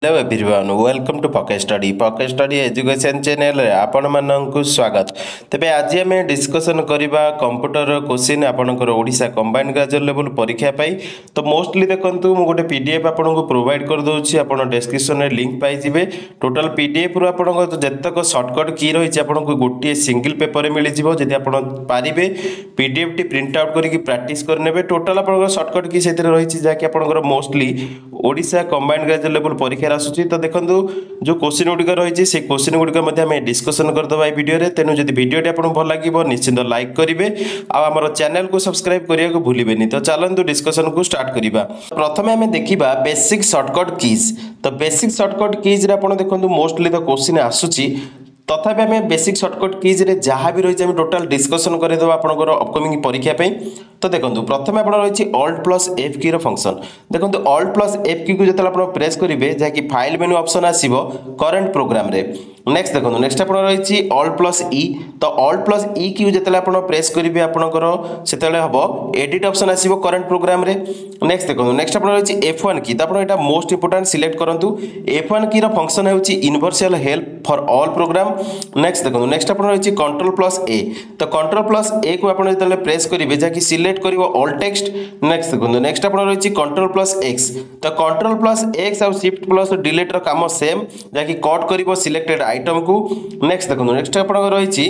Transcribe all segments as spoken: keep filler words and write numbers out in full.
Hello everyone welcome to pocket study pocket study education channel रे आपण माननकु स्वागत। तेबे आज आम डिस्कसन करबा कंप्यूटर क्वेश्चन आपनकर ओडिशा कंबाइंड ग्रेजुएट लेवल परीक्षा पाई। तो मोस्टली देखंतु मु गोटे पीडीएफ आपनको प्रोवाइड कर दोछि, आपण डिस्क्रिप्शन रे लिंक पाई जिवे। टोटल पीडीएफ रो आपनको जतक शॉर्टकट की रही आपनको गोटे सिंगल पेपर मिल जिवो। जदि आपण पारिबे पीडीएफ टी प्रिंट आउट करके प्रैक्टिस करनेबे टोटल आपनको शॉर्टकट की सेतिर रही जाकि आपनकर mostly Odisha combined graduate level परीक्षा आसुची। तो देखंतु जो क्वेश्चन गुड़िक रही से क्वेश्चन गुड़िक आम डिस्कसन करदे वीडियो रे। तेणु जब वीडियो आपको भल लगे निश्चिंत लाइक करेंगे आम चैनल को सब्सक्राइब करने को भूलें। तो चलतु डिस्कसन को स्टार्ट करवा। प्रथम आम देखा बेसिक शॉर्टकट कीज। तो बेसिक शॉर्टकट कीज देखो मोस्टली तो क्वेश्चन आसूची, तथापि आम बेसिक शॉर्टकट कीज रे जहाँ भी रही टोटाल डिस्कसन करदे आपंकर अपकमिंग परीक्षा पे। तो देखो प्रथम आप रही alt plus F key function. देखो ऑल्ट प्लस एफ की को जो आप प्रेस करेंगे जहाँकि फाइल मेनू ऑप्शन आसो करेन्ट प्रोग्राम रे। नेक्स्ट देखो नेक्स्ट आप रही ऑल्ट प्लस ई। तो ऑल्ट प्लस ई की जो आप प्रेस करेंगे आपंकर से हम एडिट ऑप्शन आसो करेन्ट प्रोग्राम रे। नेक्स्ट देखो नेक्स्ट आप रही एफ वन की। तो आप मोस्ट इंपोर्टेंट सिलेक्ट करूँ एफ वन की फंक्शन है universal help for all program. Next देखो नेक्स्ट आप रही कंट्रोल प्लस ए। तो कंट्रोल प्लस ए को आप जो प्रेस करेंगे जहाँकि सिलेक्ट कर ऑल टेक्स्ट। नेक्स्ट देखो नेक्स्ट आप रही कंट्रोल प्लस एक्स। तो कंट्रोल प्लस एक्स और शिफ्ट प्लस डिलीट रो काम सेम जहाँकि कट कर सिलेक्टेड आइटम को। नेक्स्ट देखो नेक्स्ट आप रही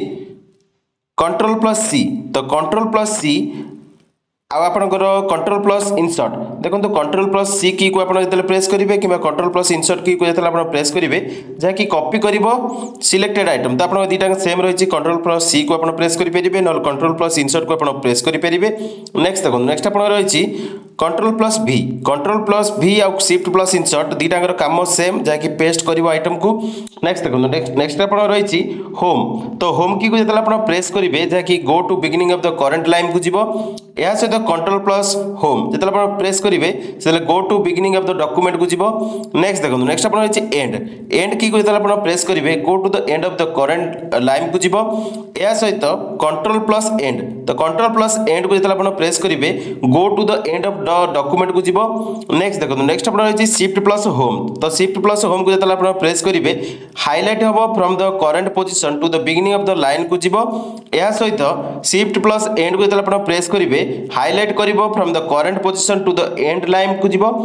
कंट्रोल प्लस सी। तो कंट्रोल प्लस सी आपंकर कंट्रोल प्लस इनसर्ट। देखो कंट्रोल प्लस सी की को आप प्रेस करेंगे कि कंट्रोल प्लस इनसर्ट की को आप प्रेस करेंगे जहाँकि कॉपी कर सिलेक्टेड आइटम। तो आप दुटा सेम रही कंट्रोल प्लस सी को आप प्रेस करेंगे ना कंट्रोल प्लस इनसर्ट को आप प्रेस करेंगे। नेक्स्ट देखो नेक्स्ट आप रही control plus V. Control plus V आउ शिफ्ट प्लस इनसर्ट दुटाकर काम सेम जहाँकि पेस्ट कर आइटम को। नेक्स्ट देखो नेक्स्ट आप रही होम। तो होम की को जो आप प्रेस करेंगे जहाँकि go to beginning of the current line को जीव। या सहित कंट्रोल प्लस होम जो आप प्रेस करेंगे से go to beginning of the document को जीव। नेक्स्ट देखो नेक्स्ट आप रही एंड। एंड की को जो आप प्रेस करेंगे go to the end of the current line को जीव। या सहित कंट्रोल प्लस एंड। तो कंट्रोल प्लस एंड को जो आप प्रेस करेंगे go to the end of document को जीव। नेक्स्ट देखो नेक्स्ट आप रही शिफ्ट प्लस होम। तो शिफ्ट प्लस होम को जो आप प्रेस करेंगे हाईलाइट हम from the current position to the beginning of the line को जीव। या सहित शिफ्ट प्लस एंड को जो आप प्रेस करेंगे हाईलाइट करिवो from the current position to the end line को जीव।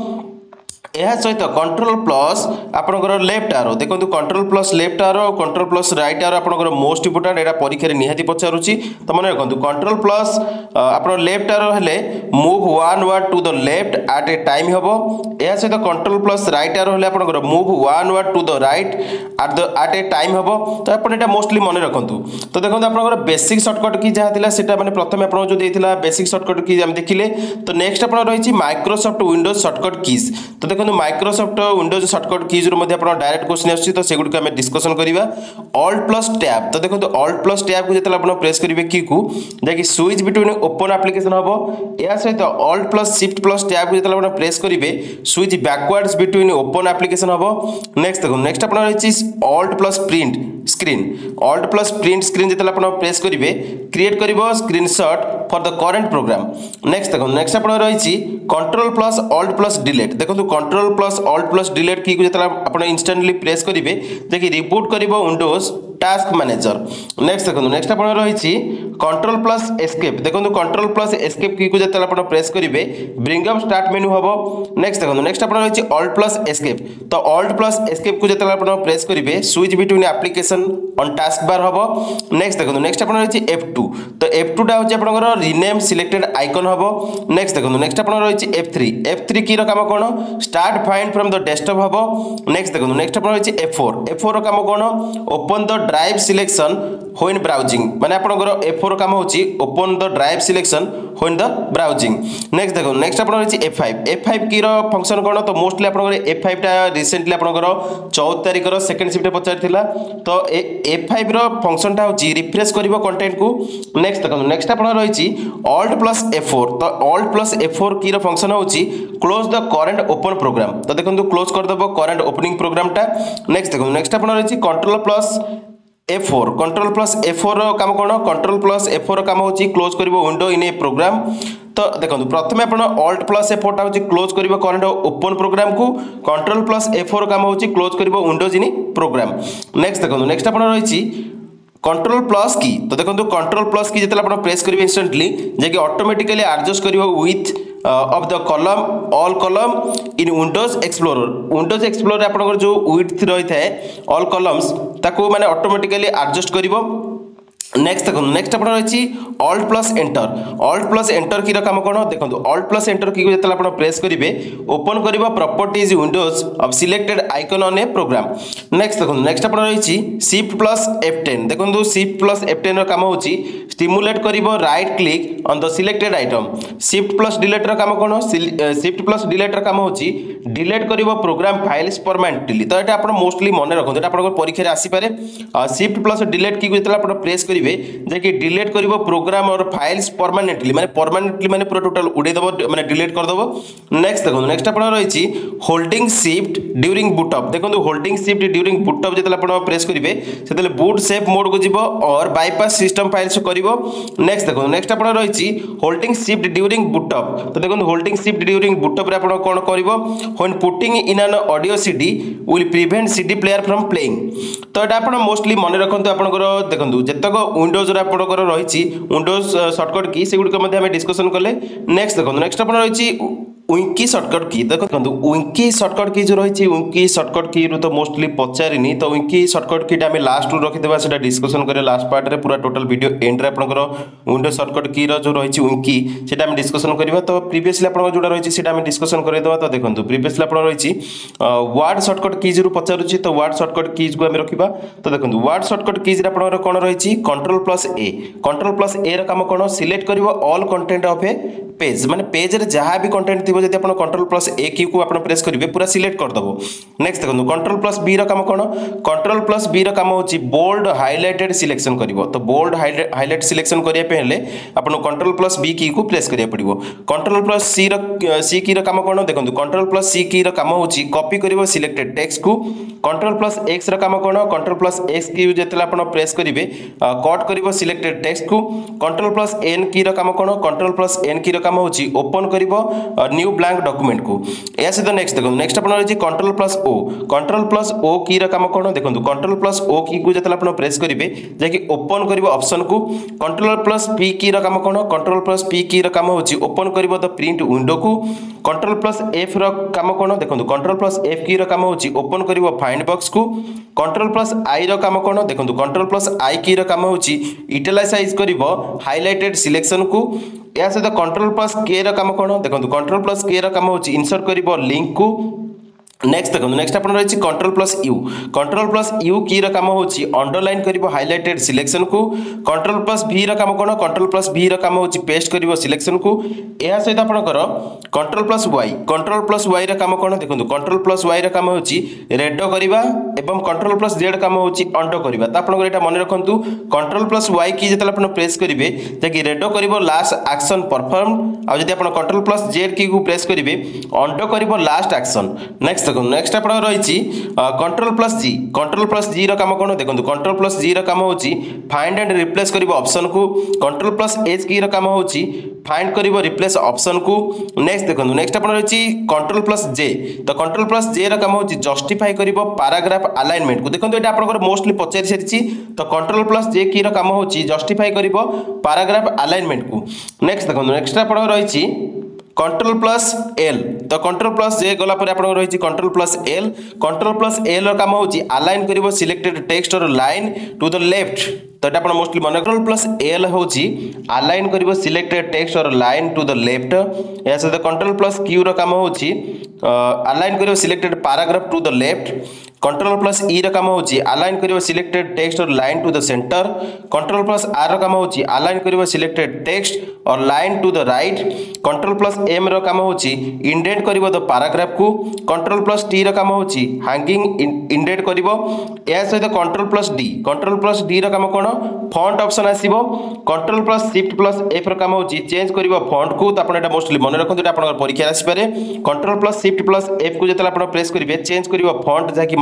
यह सहित कंट्रोल प्लस आपनकर लेफ्ट आरो। देखो control plus left arrow control plus right arrow आपनकर मोस्ट इंपोर्टेंट एटा परीक्षा रे निहाती पचारुची। तो मन रखु कंट्रोल प्लस आपन लेफ्ट आरो हेले move one word to the left at a time हबो। यह सहित कंट्रोल प्लस राइट आरो हेले आपनकर move one word to the right at the at a time हबो। तो आपन एटा मोस्टली मन रखु। तो देखो आपनकर बेसिक शॉर्टकट की जहा थिला सेटा माने प्रथम आपन जो देथिला बेसिक शॉर्टकट की हम देखिले। तो नेक्स्ट आपन रही माइक्रोसॉफ्ट विंडोज शॉर्टकट कीज। तो देखो Microsoft Windows shortcut keys direct question आछी। तो सेगुड आम डिस्कसन करवा ऑल्ट प्लस टैब। तो देखो ऑल्ट प्लस टैब को जो आप प्रेस करेंगे की को जहाँकि स्विच बिटवीन ओपन एप्लिकेशन हम। या सहित alt plus shift plus tab को जो आप प्रेस करेंगे switch backwards between open application हम। नेक्स्ट देखो नेक्स्ट आप रही alt plus print screen. Alt plus print screen जो आप प्रेस करेंगे क्रिएट कर screenshot for the current program. Next देखो नेक्स्ट आप रही control plus alt plus delete. देखो control plus alt plus delete key जो आप इंस्टेंटली प्रेस करेंगे देखिए रिबूट कर विंडोज टास्क मैनेजर। नेक्स्ट देखो नेक्स्ट आप रही कंट्रोल प्लस एस्केप। देखो कंट्रोल प्लस एस्केप की को जो आप प्रेस करेंगे ब्रिंग अप स्टार्ट मेनू हम। नेक्स्ट देखो नेक्स्ट आप रही ऑल्ट प्लस एस्केप। तो ऑल्ट प्लस एस्केप को जो आप प्रेस करेंगे switch between application on task bar हम। नेक्स्ट देखो नेक्स्ट आप रही एफ टू। तो एफ टू टा होची आपनकर रीनेम सिलेक्टेड आइकन हम। नेक्स्ट देखो नेक्स्ट आप रही F three. F three key काम कौन start find from the desktop हम। नेक्स्ट देखो नेक्स्ट आप रही एफ फोर। एफ फोर काम कौन open the drive selection when browsing. माने आपनकर एफ फोर काम होची open the drive selection when the browsing. Next देखो नेक्स्ट आप रही एफ फाइव। एफ फाइव की रो फंक्शन कौन। तो मोस्टली आपनकर एफ फाइव टा रिसेंटली आपनकर चौदह तारिख रो सेकंड शिफ्ट पचारथिला। तो एफ फाइव रो फंक्शन टा होची रिफ्रेश करिवो कंटेंट को। नेक्स्ट देखो नेक्स्ट आप रही ऑल्ट प्लस एफ फोर। तो alt plus F four key रो फंक्शन होची close the current open program. तो देखो क्लोज कर दबो करेंट ओपनिंग प्रोग्राम टा। नेक्स्ट देखो नेक्स्ट आप रही control plus F four control plus F four काम कौन कंट्रोल प्लस एफ फोर काम होची क्लोज करिवो विंडो इन ए प्रोग्राम। तो देखो प्रथम आप ऑल्ट प्लस एफ फोर टा होची क्लोज करिवो करंट ओपन प्रोग्राम को कंट्रोल प्लस एफ फोर काम होची क्लोज करिवो विंडोज इन प्रोग्राम। नेक्स्ट देखो नेक्स्ट आपण रहिची कंट्रोल प्लस की। तो देखो कंट्रोल प्लस की जितने आप प्रेस करेंगे इंस्टेंटली जे ऑटोमेटिकली एडजस्ट कर width of the column all column in Windows Explorer. Windows Explorer आपन जो विड्थ रही है ऑल कॉलम्स ताको माने ऑटोमेटिकली एडजस्ट करिवो। नेक्स्ट देखो नेक्स्ट आप रही alt plus enter. Alt plus enter key काम कौन देखो ऑल्ट प्लस एंटर की जो आप प्रेस करेंगे ओपन कर properties windows of selected icon on a program. Next देखो नेक्स्ट आप रही शिफ्ट प्लस एफ टेन। देखो शिफ्ट प्लस एफ टेन काम हो स्टिमुलेट कर right click on the selected item. Shift plus delete काम कौन शिफ्ट प्लस डिलीट काम हो डिलीट कर प्रोग्राम फाइल्स परमानेंटली। तो ये आप मोस्टली मन रखते हैं आप परीक्षा आसीपे। शिफ्ट प्लस डिलीट की जो आप प्रेस करेंगे जे डिलीट कर प्रोग्राम और फाइल्स परमानेंटली माने परमानेंटली माने पूरा टोटल उड़े दबो माने डिलीट कर दबो। नेक्स्ट देखो नेक्स्ट आपण रही holding shift during boot up. देखो holding shift during boot up जते आपण प्रेस करेंगे से बूट सेफ मोड को जीवो और बाईपास सिस्टम फाइल्स करिवो। नेक्स्ट देखो नेक्स्ट आपण रही holding shift during boot up. तो देखो holding shift during boot up रे आपण कोन करिवो when putting in an audio CD will prevent CD player from playing. तो एटा आपण मोस्टली मन रखंतु आपनकर देखंतु जतक विंडोज रे आपनकर रही विंडोज शॉर्टकट की से गुड आम डिस्कसन कले। नेक्स्ट देखो नेक्स्ट आप रही विंकी शॉर्टकट की। देखो विंकी शॉर्टकट की जो रही विंकी शॉर्टकट की तो मोस्टली पचारिनी। तो विंकी शॉर्टकट की आम लास्ट रखिदेवा से डिस्कसन करें लास्ट पार्ट रे पूरा टोटल वीडियो एंड रे आपनकर विंडोज शॉर्टकट की जो रही विंकी से आम डिस्कसन करवा। तो प्रीवियसली आप जो रही है आम डिस्कसन करदेवा। तो देखो प्रीवियसली आप रही वर्ड शॉर्टकट कीज रु पचारुची तो वर्ड शॉर्टकट कीज को आम रखा। तो देखो वर्ड शॉर्टकट कीज आपनकर कौन रही control plus A. Control plus A र काम कौन सिलेक्ट कर all content of a page माने पेज रे जहाँ भी कंटेंट थी जब आप कंट्रोल प्लस ए की को आप प्रेस करेंगे पूरा सिलेक्ट करदेव। नेक्स्ट देखो कंट्रोल प्लस बी र काम कौन कंट्रोल प्लस बी र काम हो बोल्ड हाइलाइटेड सिलेक्शन कर। तो बोल्ड हाइलाइट सिलेक्शन करने आप कंट्रोल प्लस बी की को प्रेस करिया पड़िबो। कंट्रोल प्लस सी र सी की र काम कौन देखो कंट्रोल प्लस सी की र काम हो कॉपी कर सिलेक्टेड टेक्स्ट को। कंट्रोल प्लस एक्स र काम कौन कंट्रोल प्लस एक्स की जो आप प्रेस करेंगे कट कर सिलेक्टेड टेक्स्ट को। कंट्रोल प्लस एन की र काम कौन कंट्रोल प्लस एन की र काम हो ओपन कर न्यू ब्लैंक डॉक्यूमेंट को। या सहित नेक्स्ट देखो नेक्स्ट आप रही control plus O. Control plus O key र काम कौन देखो कंट्रोल प्लस ओ की को जो आप प्रेस करेंगे जैकि ओपन कर ऑप्शन को। कंट्रोल प्लस पी की र काम कौन कंट्रोल प्लस पी की र काम हो ओपन कर द प्रिंट विंडो को। कंट्रोल प्लस एफ र काम कौन देखो कंट्रोल प्लस एफ की र काम हो ओपन कर फाइंड बॉक्स को। कंट्रोल प्लस आई र काम कौन देखो कंट्रोल प्लस आई की र काम हो इटालाइज कर हाइलाइटेड सिलेक्शन को। या सहित कंट्रोल प्लस के र काम कौन देखो कंट्रोल प्लस के र काम हो इंसर्ट कर लिंक को। नेक्स्ट देखो नेक्स्ट आप रही control plus U. Control plus U key र काम हो अंडरलाइन कर हाइलाइटेड सिलेक्शन को। कंट्रोल प्लस भी र काम कौन कंट्रोल प्लस भी र काम हो पेस्ट कर सिलेक्शन को। यह सहित आपंकर control plus Y. Control plus Y र काम कौन देखो कंट्रोल प्लस वाई र काम हो रेड करवा एवं कंट्रोल प्लस जेड काम हो अंडर करवा। तो आप मन रखु कंट्रोल प्लस वाई की जो आप प्रेस करेंगे जैकि रेड कर लास्ट एक्शन परफॉर्म आज कंट्रोल प्लस जेड की को प्रेस करेंगे अंडर कर लास्ट एक्शन। नेक्स्ट देखो नेक्स्ट आप रही control plus G. Control plus G र काम कौन देखो कंट्रोल प्लस जी र काम हो फाइंड एंड रिप्लेस कर ऑप्शन को। कंट्रोल प्लस एच की र काम हो फाइंड कर रिप्लेस ऑप्शन को। नेक्स्ट देखो नेक्स्ट आप रही कंट्रोल प्लस जे। तो कंट्रोल प्लस जे र काम हो जस्टिफाई कर पैराग्राफ अलाइनमेंट को। देखो ये आप मोस्टली पचारि सारी। तो कंट्रोल प्लस जे की र काम हो जस्टिफाई कर पैराग्राफ अलाइनमेंट को। नेक्स्ट देखो नेक्स्ट आप रही कंट्रोल प्लस एल। तो कंट्रोल प्लस जे गला पर आप रही control plus L. Control plus L र काम हो अलाइन कर सिलेक्टेड टेक्स्ट और लाइन टू द लेफ्ट। तो ये आप मोस्टली मन कंट्रोल प्लस एल हो अलाइन कर सिलेक्टेड टेक्स्ट और लाइन टू द लेफ्ट। या सहित कंट्रोल प्लस क्यू र काम हो अलाइन कर selected paragraph to the left. Control plus E र काम हो अलाइन कर सिलेक्टेड टेक्स्ट और line to the centre. Control plus R र काम हो अलाइन कर सिलेक्टेड टेक्स्ट और line to the right. Control plus M र काम हो इंडेंट कर द पैराग्राफ को। कंट्रोल प्लस टी र काम हो हैंगिंग इंडेंट कर। या सहित control plus D. Control plus D र काम कौन फॉन्ट ऑप्शन आसीबो। Control plus shift plus F र काम हो चेंज कर फॉन्ट को। तो आप मोस्टली मन रखते आप परीक्षा आसपे control plus shift plus F को जो आप प्रेस करेंगे चेंज कर फॉन्ट जहाँकि मन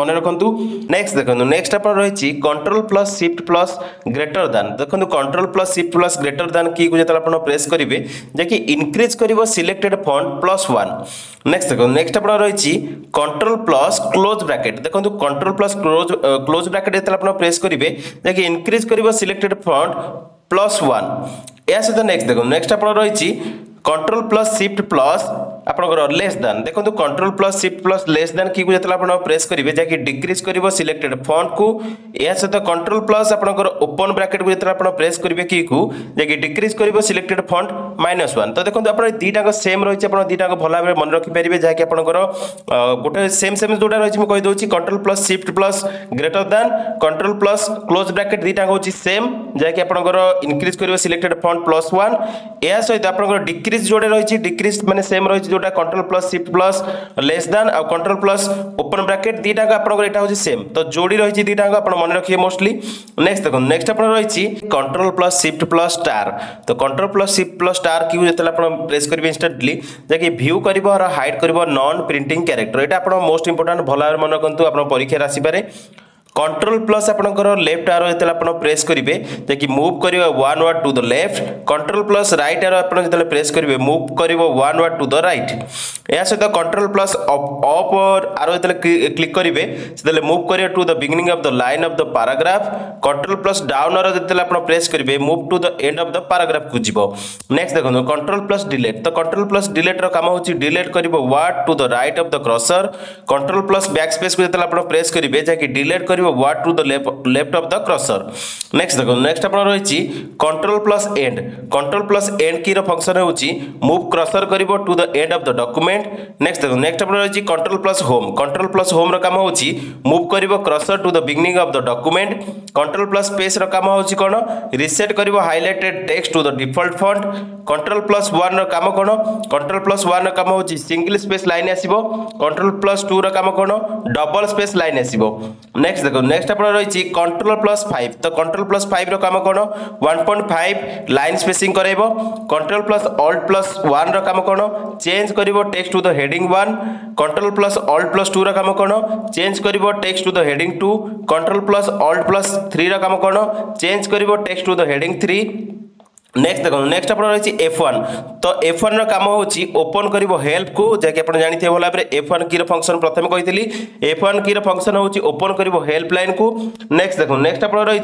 मन रखु। नेक्स्ट देखो नेक्स्ट आप रही control plus shift plus greater than देखो control plus shift plus greater than key को जो प्रेस करेंगे जैकि इनक्रीज कर selected font plus one. Next देखो नेक्स्ट आप रही कंट्रोल प्लस क्लोज ब्रैकेट देखो control plus close close bracket जो प्रेस करेंगे जैकि इनक्रीज कर सिलेक्टेड फंड प्लस वन। या सहित नेक्स्ट देखो नेक्स्ट आप रही कंट्रोल प्लस शिफ्ट प्लस आपनकर लेस देन देखो control plus shift plus less than key जो आप प्रेस करेंगे जैकि डिक्रीज कर सिलेक्टेड फंड को। या सहित कंट्रोल प्लस आपनकर ओपन ब्रैकेट को जो आप प्रेस करेंगे की को जैकि डिक्रीज कर सिलेक्टेड फंड माइनस वन। तो देखो आप दीटा सेम रही है दीटा भल भाव मन रखिपारे जहाँकि आपंकर गोटे सेम सेम जोटा रही है कहीदे control plus shift plus greater than control plus close bracket दीटा हूँ सेम जहाँकि आपंकर इनक्रीज कर सिलेक्टेड फंड प्लस वन। या सहित आपंकर डिक्रीज जोड़े रही डिक्रीज माने सेम रही जोटा control plus shift plus less than आ कंट्रोल प्लस ओपन ब्रैकेट दीटा आपंकर एटा हो सेम तो जोड़ी रही दीटा आप मन रखिए मोस्टली। नेक्स्ट देखो नेक्स्ट आप रही control plus shift plus star तो control plus shift plus star key जो आप प्रेस करेंगे इंस्टेंटली जैकि व्यू कर हाइड कर नॉन प्रिंटिंग कैरेक्टर यहाँ आप मोस्ट इंपोर्टेंट भल भाव मन रखु आप परीक्षा आसपे। कंट्रोल प्लस आपनकर लेफ्ट आरो जते आपण प्रेस करिवे ताकि मूव करिवे one word to the left control plus right arrow आपण जते प्रेस करिवे मूव करिवो one word to the right. या सहित कंट्रोल प्लस अप अप आरो जते क्लिक करिवे सेते मूव करिवे to the beginning of the line of the paragraph control plus down arrow जते आपण प्रेस करिवे move to the end of the paragraph को जिवो। नेक्स्ट देखो कंट्रोल प्लस डिलीट तो कंट्रोल प्लस डिलीट रो काम होची डिलीट करिवो word to the right of the cursor control plus backspace को जते आपण प्रेस करिवे जाकि डिलीट करिवो word to the left of the cursor. Next देखो नेक्स्ट आपण रही control plus end control plus end key रो फंक्शन होची मूव क्रसर करिवो to the end of the document. Next देखो नेक्स्ट आपण रही control plus home control plus home रो काम होची मूव करिवो cursor to the beginning of the document. Control plus space रो काम होची कोन रीसेट करिवो highlighted text to the default font. Control plus one रो काम कोन कंट्रोल प्लस वन रो काम होची सिंगल स्पेस लाइन आसीबो कंट्रोल प्लस टू रो काम कोन डबल स्पेस लाइन आसीबो। नेक्स्ट देखो नेक्स्ट आप रही कंट्रोल प्लस फाइव तो कंट्रोल प्लस फाइव रो काम कोन one point five line spacing करेबो। Control plus alt plus one रो काम कोन चेंज करिवो text to the heading one. Control plus alt plus two रो काम कोन चेंज करिवो text to the heading two. Control plus alt plus three रो काम कोन चेंज करिवो text to the heading three. Next देखो नेक्स्ट आप रही एफ वन तो एफ वन काम होची ओपन करिवो हेल्प को जैसे आप जानते भल भाव एफ वन की फंक्शन प्रथम कही एफ वन की फंक्शन होची ओपन करिवो हेल्प लाइन को। नेक्स्ट देखो नेक्स्ट आप रही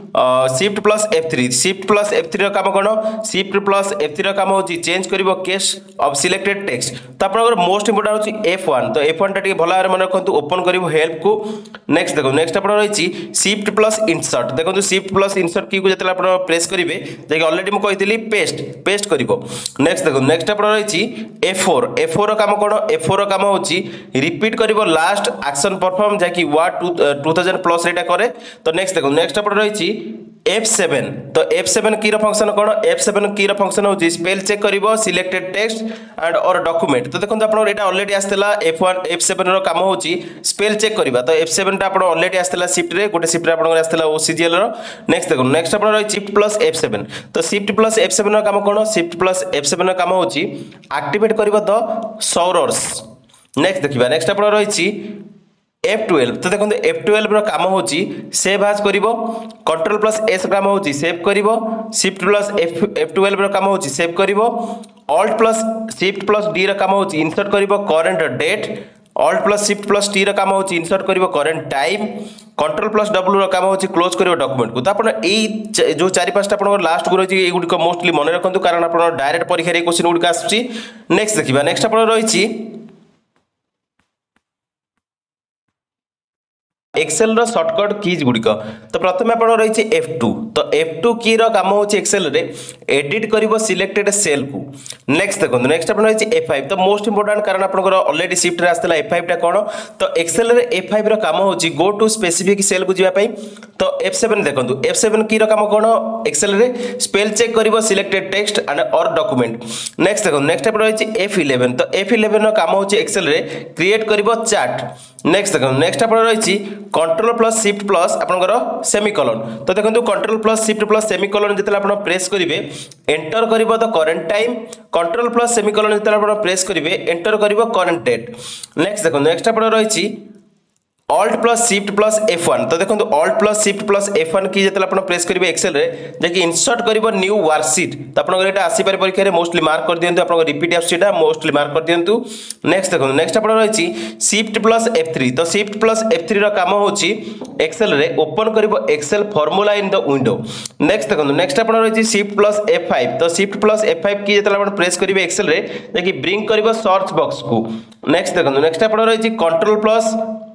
shift plus F three shift plus F three काम कौन शिफ्ट प्लस एफ थ्री काम होची चेंज करिवो केस ऑफ सिलेक्टेड टेक्स्ट। तो आप मोस्ट इंपोर्टेंट होची एफ वन तो एफ वन टा भल भाव मन रखु ओपन करिवो हेल्प को। नेक्स्ट देखो नेक्स्ट आप रही शिफ्ट प्लस इंसर्ट देखो शिफ्ट प्लस इंसर्ट की जो आप प्रेस करेंगे जैसे ऑलरेडी कही पेस्ट पेस्ट करिवो। नेक्स्ट देखो नेक्स्ट आप रही एफ फोर एफ फोर काम कौन एफ फोर काम होची रिपीट करिवो लास्ट एक्शन परफॉर्म जैकि वर्ड टू थाउजेंड प्लस रेटा करे। तो नेक्स्ट देखो नेक्स्ट आप रही एफ सेवन तो एफ सेवन की फंक्शन कौन एफ सेवन की फंक्शन होची स्पेल चेक करिवो सिलेक्टेड टेक्स्ट एंड और डॉक्यूमेंट। तो देखो आप एटा ऑलरेडी आस्तेला एफ वन एफ सेवन रो काम होची स्पेल चेक करिवा तो एफ सेवन टा आपण ऑलरेडी आस्तेला शिफ्ट रे गोटे शिफ्ट रे आपण आस्तेला ओसीजीएल रो। नेक्स्ट देखो नेक्स्ट आपण रही शिफ्ट प्लस एफ सेवन तो शिफ्ट प्लस एफ सेवन रो काम कौन शिफ्ट प्लस एफ सेवन रो काम होची एक्टिवेट करिवो द सर्वर्स। नेक्स्ट देखिबा नेक्स्ट आपण रही एफ ट्वेल्व तो देखो एफ ट्वेल्व रो काम होची सेव एज करिवो कंट्रोल प्लस एस काम होची सेव करिवो shift plus F F twelve रो काम होची सेव करिवो alt plus shift plus D रो काम होची इंसर्ट करिवो current date alt plus shift plus T रो काम होची इंसर्ट करिवो current time control plus W रो काम होची क्लोज करिवो डॉक्यूमेंट को। तो आपण एई जो चारि पांचटा आपण लास्ट को रही एगुडी को मोस्टली मन रखंतु कारण आपण डायरेक्ट परीक्षा रे क्वेश्चन गुडी आसुची। नेक्स्ट देखिबा नेक्स्ट आपण रही एक्सेल रो शॉर्टकट कीज गुड़िक तो प्रथम आप रही एफ टू तो एफ टू की रो काम होची एक्सेल रे एडिट करिवो सिलेक्टेड सेल को। नेक्स्ट देखो नेक्स्ट आप रही एफ फाइव तो मोस्ट इंपोर्टेंट कारण आपनकर ऑलरेडी शिफ्ट रे आस्तेला एफ फाइव टा कोन तो एक्सेल रे एफ फाइव रो काम होची गो टू स्पेसिफिक सेल को जिवा पई। तो एफ सेवन देखंतु एफ सेवन की रो काम कोन एक्सेल रे स्पेल चेक करिवो सिलेक्टेड टेक्स्ट एंड और डॉक्यूमेंट। नेक्स्ट देखो नेक्स्ट आप रही एफ इलेवन तो एफ इलेवन रो काम होची एक्सेल रे क्रिएट करिवो चार्ट। नेक्स्ट देखो नेक्स्ट आप रही कंट्रोल प्लस शिफ्ट प्लस आपनकर सेमीकोलन तो देखंतु control plus shift plus semicolon जतले आपण प्रेस करिवे एंटर करिवो the current time control plus semicolon जतले आपण प्रेस करिवे एंटर करिवो करंट डेट। नेक्स्ट देखो नेक्स्ट आपण रही Alt plus Shift plus F one तो देखो Alt plus Shift plus F one की जतले आपण प्रेस करिवे एक्सेल रे जेकी इंसर्ट करिवो न्यू वर्कशीट तो आपण एटा आसी पारे परीक्षा रे मोस्टली मार्क कर दियंतु आपण रिपीट आसीटा मोस्टली मार्क कर दियंतु नेक्स्ट देखो नेक्स्ट आपण रहिछि Shift plus F three तो Shift plus F three रो काम होछि एक्सेल रे ओपन करिवो Excel formula in the window next देखो नेक्स्ट आपण रहिछि Shift plus F five तो Shift plus F five की जतले आपण प्रेस करिवे एक्सेल रे जेकी ब्रिंग करिवो सर्च बॉक्स को नेक्स्ट देखो नेक्स्ट आपण रहिछि control plus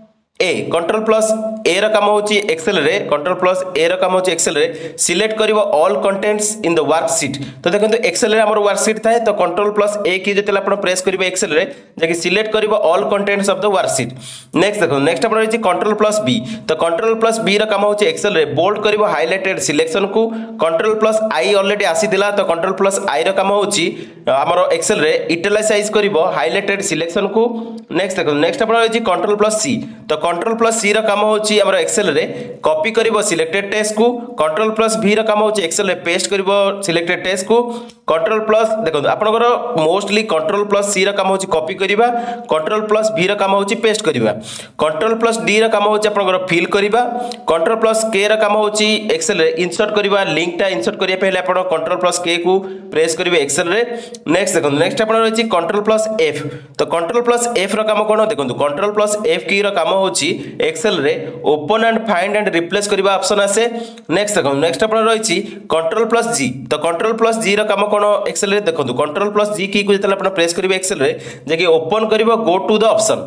A control plus A रा काम होची एक्सेल रे कंट्रोल प्लस ए रा काम होची एक्सेल रे सिलेक्ट करिवो all contents in the worksheet तो देखंतु एक्सेल रे हमर वर्कशीट थाए तो कंट्रोल प्लस ए की जतले आपण प्रेस करिवे एक्सेल रे जेकी सिलेक्ट करिवो all contents of the worksheet next देखो नेक्स्ट आपण रहिछि कंट्रोल प्लस बी तो कंट्रोल प्लस बी रा काम होची एक्सेल रे बोल्ड करिवो हाइलाइटेड सिलेक्शन को कंट्रोल प्लस आई ऑलरेडी आसी दिला तो कंट्रोल प्लस आई रा काम होची हमर एक्सेल रे इटैलिसाइज करिवो हाइलाइटेड सिलेक्शन को नेक्स्ट देखो नेक्स्ट आपण रहिछि कंट्रोल प्लस सी तो कंट्रोल प्लस सी रा काम होची हमर एक्सेल रे कॉपी करिवो सिलेक्टेड टेक्स्ट को कंट्रोल प्लस भी रा काम होची एक्सेल रे पेस्ट करिवो सिलेक्टेड टेक्स्ट को कंट्रोल प्लस देखो आपनकर मोस्टली कंट्रोल प्लस सी रा काम होची कॉपी करिवा कंट्रोल प्लस भी रा काम होची पेस्ट करिवा कंट्रोल प्लस डी रा काम होची आपनकर फिल करिवा कंट्रोल प्लस के रा काम होची एक्सेल रे इंसर्ट करिवा लिंक टा इंसर्ट करिया पहले आपण कंट्रोल प्लस के को प्रेस करिवे एक्सेल रे नेक्स्ट देखो नेक्स्ट आपण रहची कंट्रोल प्लस एफ तो कंट्रोल प्लस एफ रा काम कोन देखो कंट्रोल प्लस एफ की रा काम होची एक्सेल रे open and find and replace करिवा ऑप्शन आसे नेक्स्ट देखो नेक्स्ट आपण रहची कंट्रोल प्लस जी तो कंट्रोल प्लस जी रा काम कोन एक्सेल रे देखो कंट्रोल प्लस जी की को जतले आपण प्रेस करिवे एक्सेल रे जे कि ओपन करिवो go to the option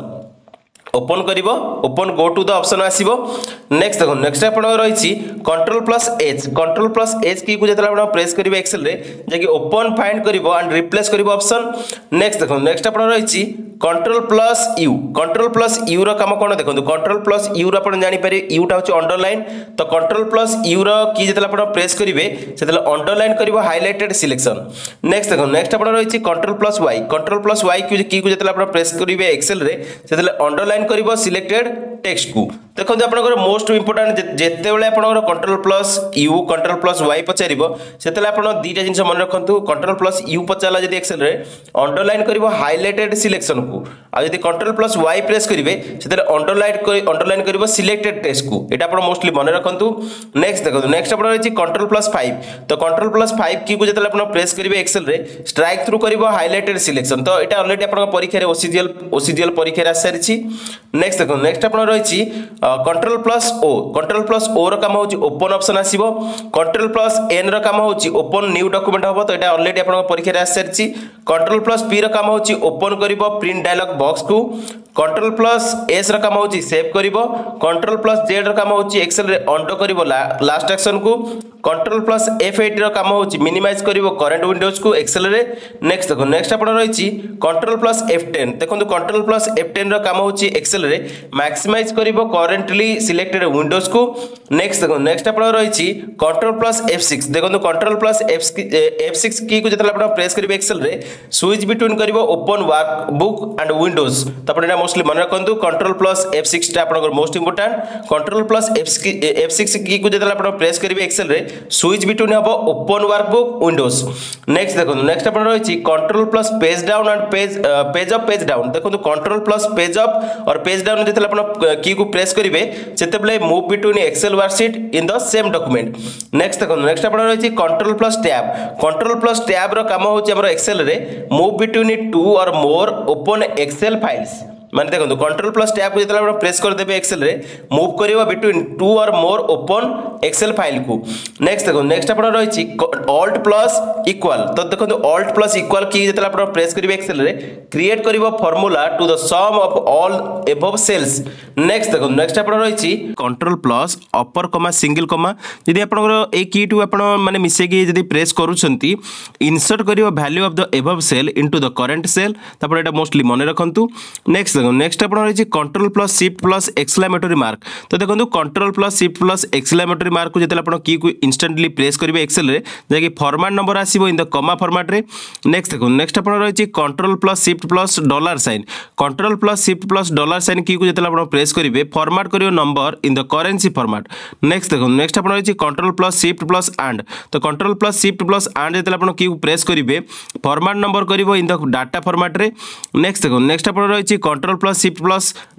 open करिवो open go to the option आसीबो नेक्स्ट देखो नेक्स्ट आपण रहिछि control plus H control plus H की को जतले आपण प्रेस करिवे एक्सेल रे जे कि ओपन फाइंड करिवो एंड रिप्लेस करिवो ऑप्शन नेक्स्ट देखो नेक्स्ट आपण रहिछि control plus U control plus U रो काम कोन देखो कंट्रोल प्लस यू रो आपण जानि पारे यू टा होछि अंडरलाइन तो कंट्रोल प्लस यू रो की जतले आपण प्रेस करिवे सेतले अंडरलाइन करिवो हाइलाइटेड सिलेक्शन नेक्स्ट देखो नेक्स्ट आपण रहिछि control plus Y control plus Y की को जतले आपण प्रेस करिवे एक्सेल रे सेतले अंडरलाइन करिवो सिलेक्टेड टेक्स्ट को देखो आपनकर मोस्ट इंपोर्टेंट जेते बेले आपनकर control plus U control plus Y पचारिबो सेतले आपण दीटा जिंस मन रखंतु कंट्रोल प्लस यू पचाला जदी एक्सेल रे अंडरलाइन करिवो हाइलाइटेड सिलेक्शन को आ जदी कंट्रोल प्लस वाई प्रेस करिवे सेतले अंडरलाइन अंडरलाइन करिवो सिलेक्टेड टेक्स्ट को एटा आपण मोस्टली मन रखंतु नेक्स्ट देखो नेक्स्ट आपण रहिछि कंट्रोल प्लस फाइव तो कंट्रोल प्लस फाइव की को जतले आपण प्रेस करिवे एक्सेल रे स्ट्राइक थ्रू करिवो हाइलाइटेड सिलेक्शन तो एटा ऑलरेडी आपण परीक्षा रे ओसीजीएल ओसीजीएल परीक्षा रे आसारिछि नेक्स्ट देखो नेक्स्ट आपण रहिछि control plus O control plus O रो काम होछि ओपन ऑप्शन आसीबो कंट्रोल प्लस एन रो काम होछि ओपन न्यू डॉक्यूमेंट होबो तो एटा ऑलरेडी आपण परीक्षा रे आसारिछि कंट्रोल प्लस पी रो काम होछि ओपन करिवो प्रिंट डायलॉग बॉक्स को कंट्रोल प्लस एस रो काम होछि सेव करिवो कंट्रोल प्लस जेड रो काम होछि एक्सेल रे अंडो करिवो लास्ट एक्शन को कंट्रोल प्लस एफ एट रो काम होछि मिनिमाइज करिवो करंट विंडोज को एक्सेल रे नेक्स्ट देखो नेक्स्ट आपण रहिछि कंट्रोल प्लस एफ टेन देखो कंट्रोल प्लस एफ टेन रो काम होछि एक्सेल रे मैक्सिमाइज करिवो करेंटली सिलेक्टेड विंडोज को नेक्स्ट देखो नेक्स्ट आपण रहिछि कंट्रोल प्लस एफ सिक्स देखो कंट्रोल प्लस एफ सिक्स की को जतले आपण प्रेस करिवे एक्सेल रे स्विच बिटवीन करिवो ओपन वर्कबुक एंड विंडोज तो आपण मोस्टली मन रखंतु कंट्रोल प्लस एफ सिक्स टा आपण most important control plus F six की को जतले आपण प्रेस करिवे एक्सेल रे स्विच बिटवीन हबो ओपन वर्कबुक विंडोज नेक्स्ट देखो नेक्स्ट आपण रहिछि control plus page down and page page up page down देखो कंट्रोल प्लस पेज अप और पेज डाउन जतले आपण की को प्रेस करिवे सेतेबले move between Excel worksheet in the same document next देखो नेक्स्ट आपण रहिछि control plus tab control plus tab रो काम होछि हमर एक्सेल रे मूव बिटवीन टू और मोर ओपन एक्सेल फाइल्स माने देखो कंट्रोल प्लस टैब को जतले प्रेस कर देबे एक्सेल रे मूव करिवो बिटवीन टू और मोर ओपन एक्सेल फाइल को नेक्स्ट देखो नेक्स्ट आपण रहिछि ऑल्ट प्लस इक्वल तो देखो ऑल्ट प्लस इक्वल की जतले आपण प्रेस करिवे एक्सेल रे क्रिएट करिवो formula to the sum of all above cells next देखो नेक्स्ट आपण रहिछि कंट्रोल प्लस अपर कमा सिंगल कमा जदी आपण ए की टू आपण माने मिसे की जदी प्रेस करूछंती इंसर्ट करिवो value of the above cell into the current cell तापर एटा मोस्टली मने रखंतु नेक्स्ट नेक्स्ट आपण रहिछि control plus shift plus exclamatory mark तो देखो control plus shift plus exclamatory mark को जतले आपण की को इंस्टेंटली प्रेस करिवे एक्सेल रे जेकी फॉर्मेट नंबर आसीबो इन द कमा फॉर्मेट रे नेक्स्ट देखो नेक्स्ट आपण रहिछि control plus shift plus dollar sign control plus shift plus dollar sign की को जतले आपण प्रेस करिवे फॉर्मेट करियो number in the currency format next देखो नेक्स्ट आपण रहिछि control plus shift plus and तो control plus shift plus and जतले आपण की को प्रेस करिवे फॉर्मेट नंबर करिवो इन द डाटा फॉर्मेट रे नेक्स्ट देखो नेक्स्ट आपण रहिछि control plus shift plus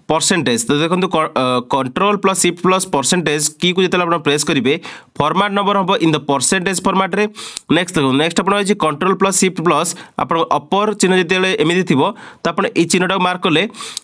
percentage तो देखो control plus shift plus percentage की को जिते आप प्रेस करेंगे फॉर्मेट नंबर हम इन द परसेंटेज फॉर्मेट रे नेक्स्ट देखो नेक्स्ट आप कंट्रोल प्लस शिफ्ट प्लस आप अपर चिन्ह जो एमती थी तो आप चिन्हटा मार्क कले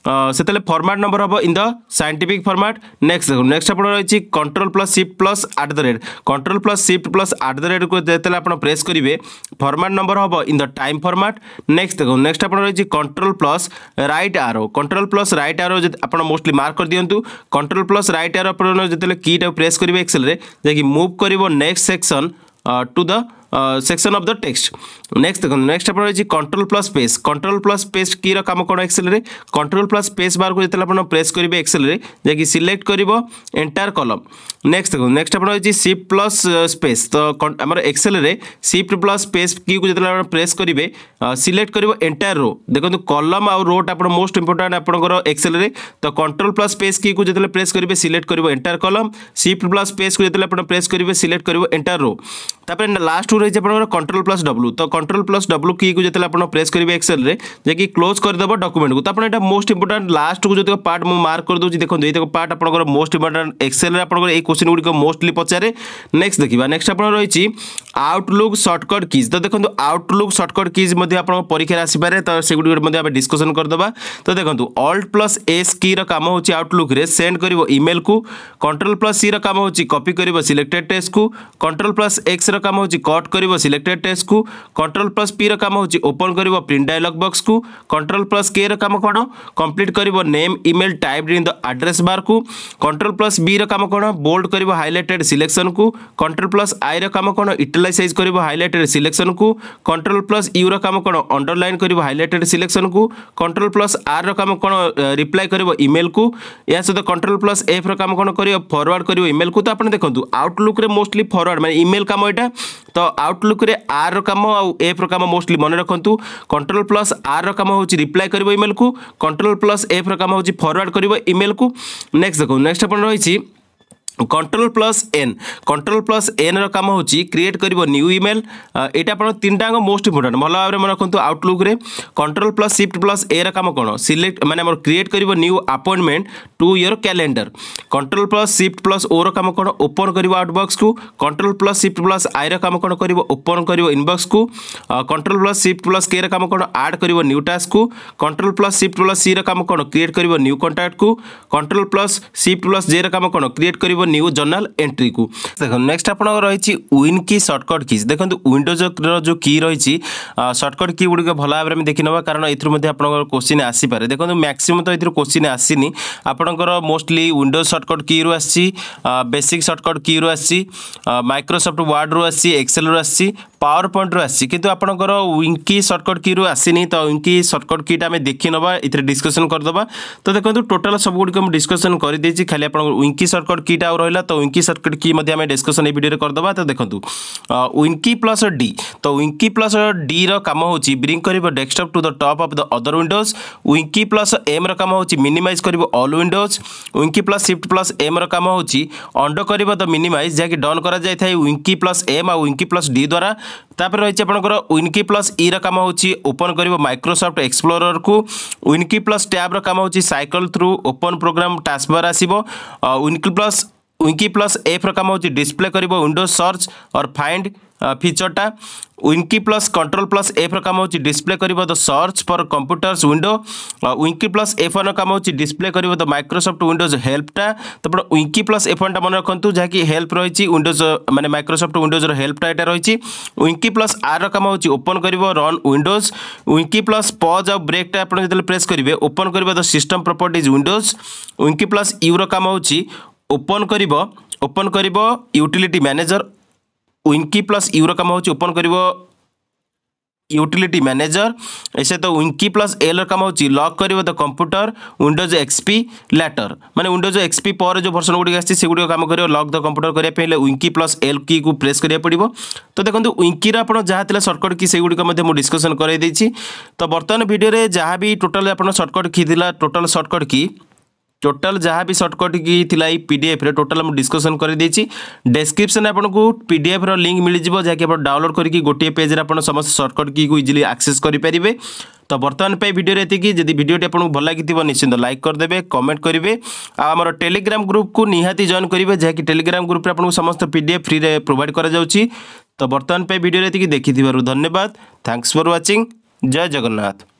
से फॉर्मेट नंबर हम in the scientific format next देखो नेक्स्ट आप रही control plus shift plus at the rate control plus shift plus at the rate को जो आप प्रेस करेंगे फॉर्मेट नंबर हम in the time format next देखो नेक्स्ट आप रही control plus right arrow control plus right arrow आप mostly mark कर दिंतु कंट्रोल प्लस राइट आरो जो कीटा प्रेस करेंगे एक्सेल रे जैकि मूव कर next section to the section of the text next देखो नेक्स्ट आप रही control plus space control plus space की कम कौन एक्सेल रे कंट्रोल प्लस स्पेस बार को जो प्रेस करेंगे एक्सेल रे जैकि सिलेक्ट कर एंटायर कॉलम नेक्स्ट देखो नेक्स्ट आप रही शिफ्ट प्लस स्पेस तो आम एक्सेल रे शिफ्ट प्लस स्पेस की को जो प्रेस करेंगे सिलेक्ट कर एंटायर रो देखो कॉलम आउ रोट आप मोस्ट इंपोर्टेंट आपंकर एक्सेल रे तो कंट्रोल प्लस स्पेस की को जो प्रेस करेंगे सिलेक्ट कर entire column shift plus space को जो प्रेस करेंगे सिलेक्ट कर एंटायर रो तापर लास्ट रही है कंट्रोल प्लस डब्ल्यू तो कंट्रोल प्लस डब्ल्यू की को जो आप प्रेस करेंगे एक्सेल रे जैकि क्लोज करदेव डॉक्यूमेंट को तो आप मोस्ट इंपोर्टेंट लास्ट को जो पार्ट मुझे मार्क कर दूसरी देखो ये पार्ट आप मोस्ट इंपोर्टेंट एक्सेल आप क्वेश्चन गुड़िक मोस्टली पचारे नेक्स्ट देखा नेक्स्ट आप रही आउटलुक सर्टकट कीज तो देखो आउटलुक सर्टकट कीज आप परीक्षा आसपे तो से गुड़ डिस्कसन करदे तो देखो ऑल्ट प्लस एस की काम हो आउटलुक रे सेंड कर ईमेल को कंट्रोल प्लस सी काम हो कॉपी कर सिलेक्टेड टेक्स्ट को कंट्रोल प्लस एक्स काम हो कट कर सिलेक्टेड टेक्स्ट को कंट्रोल प्लस पी रो काम हो ओपन कर प्रिंट डायलॉग बॉक्स को कंट्रोल प्लस के रो काम कौन कंप्लीट कर name email typed in the address bar को कंट्रोल प्लस बी रो काम कौन बोल्ड कर हाइलाइटेड सिलेक्शन को कंट्रोल प्लस आई रो काम कौन इटलाइज कर हाइलाइटेड सिलेक्शन को कंट्रोल प्लस यू रो काम कौन अंडरलाइन कर हाइलाइटेड सिलेक्शन को कंट्रोल प्लस आर रो काम कौन रिप्लाई कर ईमेल को या सहित कंट्रोल प्लस एफ रो काम कौन कर फॉरवर्ड कर ईमेल को तो आप देखो आउटलुक रे मोस्टली फॉरवर्ड माने ईमेल काम एटा तो आउटलुक रे आर रो काम आउ एफ रो काम मोस्टली मन रखु कंट्रोल प्लस आर रो काम हो रिप्लाई कर ईमेल को कंट्रोल प्लस एफ रो काम हो फॉरवर्ड कर ईमेल को नेक्स्ट देखो नेक्स्ट अपन रही control plus N control plus N रो काम होची क्रिएट करिवो न्यू ईमेल एटा आपण तीनटा मोस्ट इंपोर्टेंट भल भाव में मन रखु आउटलुक रे control plus shift plus A रो काम कोन सिलेक्ट माने हमर क्रिएट करिवो new appointment to your calendar control plus shift plus O रो काम कोन ओपन करिवो आउटबॉक्स को control plus shift plus I रो काम कोन करिवो ओपन करिवो इनबॉक्स को control plus shift plus K रो काम कोन ऐड करिवो न्यू टास्क को control plus shift plus C रो काम कोन क्रिएट करिवो न्यू कांटेक्ट को control plus shift plus J रो काम कोन क्रिएट करिवो न्यू जर्नल एंट्री को देखो नेक्स्ट आप रही विन की सर्टकट कीज देखो विंडोज जो की रही सर्टकट की गुड़िक भल भाव में देखी ना कारण ये क्वेश्चन आसीपे देखो मैक्सिमम तो ये क्वेश्चन आसनी आपंकर मोस्टली विंडोज सर्टकट की रु आसी बेसिक सर्टकट की रु आसी माइक्रोसॉफ्ट वर्ड रु आसी एक्सेल रु आसी पावर पॉइंट रु आसी किंतु आपंकर विंकी सर्टकट की रु आसीनी तो विंकी सर्टकट कीटा आम देखी ना ये डिस्कसन करदे तो देखो टोटाल सब गुड़िक डिस्कसन कर देछि खाली आप विंकी सर्टकट कीटा रहा तो विंकी सर्टकट की आम डिस्कसन वीडियो करदे तो देखो विंकी प्लस डी तो विंकी प्लस डी रो काम हो ब्रिंग कर desktop to the top of the other windows win key plus M रो काम हो मिनिमाइज कर all windows win key plus shift plus M रो काम हो अंडो कर द मिनिमाइज जहाँकि डन कर विंकी प्लस एम आ विंकी प्लस डी द्वारा तापर रही आपंकर विंकी प्लस ई रो काम हो ओपन कर माइक्रोसॉफ्ट एक्सप्लोरर को विंकी प्लस टैब रो काम हो cycle through open program task bar आसीबो win key plus win key plus F काम हो डिस्प्ले कर विंडोज सर्च और फाइंड फीचरटा win key plus control plus F काम हो डिस्प्ले कर the search for computers window win key plus F one काम हो डिस्प्ले कर द माइक्रोसॉफ्ट विंडोज हेल्पटा तो विंकी प्लस एफ वन मन रखु जहाँकि हेल्प रही विंडोज माने माइक्रोसॉफ्ट विंडोज हेल्पटा यहाँ रही विंकी प्लस आर काम हो ओपन कर run windows win key plus pause और ब्रेकटा आप प्रेस करेंगे ओपन कर the system properties windows win key plus U काम हो ओपन कर ओपन कर utility manager win key plus U काम हो ओपन कर यूटिलिटी मैनेजर ऐसे तो विंकी प्लस एल काम हो लॉक कर the computer Windows XP later माने विंडोज एक्सपी पर जो वर्जन गुड़ी आसी से गुड़ी काम कर लॉक द कंप्यूटर करने विंकी प्लस एल की को प्रेस करिया पड़िबो तो देखो विंकी आप जहाँ थी सर्टकट की से गुड़ी डिस्कसन कर तो बर्तमान वीडियो जहाँ भी टोटाल आप सर्टकट की थी टोटाल सर्टकट की टोटल जहाँ भी सर्टकट की थिला ई पीडीएफ रे टोटल हम डिस्कशन कर देछि डिस्क्रिप्शन आपको पीडीएफ रो लिंक मिल जिवो जहाँकि आप डाउनलोड करके गोटे पेज रे आप समस्त सर्टकट की को इजिली एक्सेस करि परिबे। तो बर्तमान पे वीडियो एतिकी जदि वीडियोटी आपको भल लगी निश्चिंत लाइक करदेवे कमेंट करेंगे आमर टेलीग्राम ग्रुप को निहाती जॉइन करेंगे जहाँकि टेलीग्राम ग्रुप आपको समस्त पीडीएफ फ्री रे प्रोवाइड करा जाउची। तो बर्तमान पे वीडियो एतिकी देखि धन्यवाद। Thanks for watching. जय जगन्नाथ।